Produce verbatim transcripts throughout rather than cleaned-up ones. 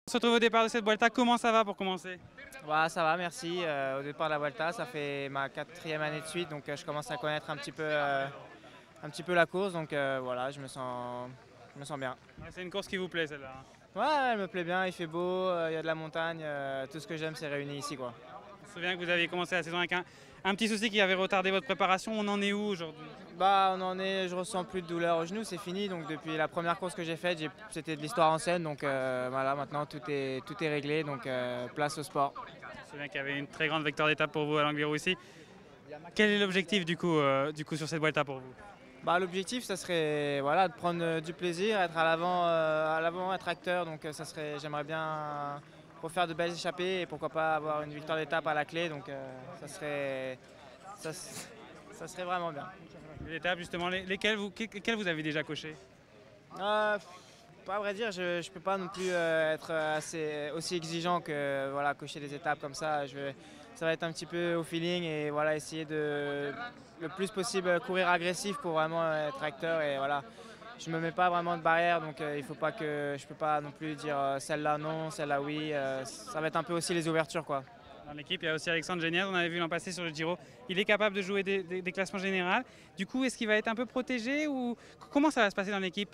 On se retrouve au départ de cette Vuelta, comment ça va pour commencer? Ouais, ça va, merci. Euh, au départ de la Vuelta, ça fait ma quatrième année de suite, donc euh, je commence à connaître un petit peu, euh, un petit peu la course, donc euh, voilà, je me sens, je me sens bien. Ouais, c'est une course qui vous plaît celle-là. Ouais, ouais, elle me plaît bien, il fait beau, il y a de la montagne, euh, tout ce que j'aime c'est réuni ici, quoi. Je me souviens que vous aviez commencé la saison avec un, un petit souci qui avait retardé votre préparation, on en est où aujourd'hui? Bah, on en est, je ressens plus de douleur au genou, c'est fini, donc depuis la première course que j'ai faite, j'ai- c'était de l'histoire ancienne, donc euh, voilà, maintenant tout est, tout est réglé, donc euh, place au sport. Je me souviens qu'il y avait une très grande victoire d'étape pour vous à l'Angliru ici. Quel est l'objectif du coup, euh, du coup sur cette Vuelta pour vous? Bah, l'objectif, ça serait voilà, de prendre euh, du plaisir, être à l'avant, euh, à l'avant, être acteur. Donc, euh, ça serait, j'aimerais bien euh, refaire de belles échappées et pourquoi pas avoir une victoire d'étape à la clé. Donc, euh, ça serait, ça, s- ça serait vraiment bien. Les étapes justement, les- lesquelles vous, que- lesquelles vous avez déjà coché? Euh, pas à vrai dire, je ne peux pas non plus euh, être assez, aussi exigeant que voilà, cocher des étapes comme ça. Je vais- ça va être un petit peu au feeling et voilà, essayer de le plus possible courir agressif pour vraiment être acteur. Et voilà, je me mets pas vraiment de barrière, donc euh, il faut pas que je peux pas non plus dire euh, celle-là non, celle-là oui. Euh, ça va être un peu aussi les ouvertures, quoi. Dans l'équipe, il y a aussi Alexandre Geniez, on avait vu l'an passé sur le Giro. Il est capable de jouer des, des- des classements généraux. Du coup, est-ce qu'il va être un peu protégé ou comment ça va se passer dans l'équipe?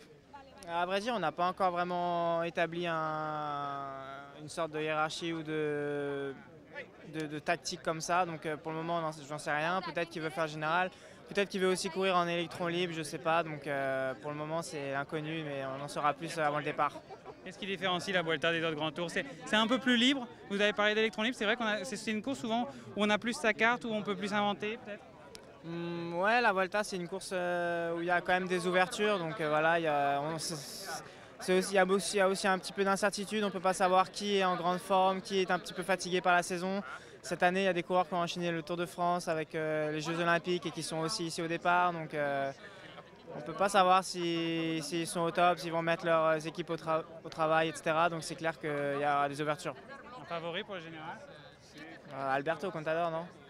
À vrai dire, on n'a pas encore vraiment établi un- une sorte de hiérarchie ou de, de, de tactique comme ça. Donc euh, pour le moment, non, j'en sais rien. Peut-être qu'il veut faire général. Peut-être qu'il veut aussi courir en électron libre, je ne sais pas. Donc euh, pour le moment, c'est inconnu, mais on en saura plus avant le départ. Qu'est-ce qui différencie la Vuelta des autres grands tours? C'est c'est un peu plus libre. Vous avez parlé d'électron libre. C'est vrai que c'est une course souvent où on a plus sa carte, où on peut plus inventer peut-être. Hum, ouais, la Volta, c'est une course euh, où il y a quand même des ouvertures. Donc euh, voilà, il y a, on- c'est- c'est aussi, il y a aussi, il y a aussi un petit peu d'incertitude. On ne peut pas savoir qui est en grande forme, qui est un petit peu fatigué par la saison. Cette année, il y a des coureurs qui ont enchaîné le Tour de France avec euh, les Jeux Olympiques et qui sont aussi ici au départ. Donc euh, on ne peut pas savoir si- s'ils sont au top, s'ils vont mettre leurs équipes au, tra- au travail, et cetera. Donc c'est clair qu'il y a des ouvertures. Un favori pour le général? Euh, Alberto Contador, non?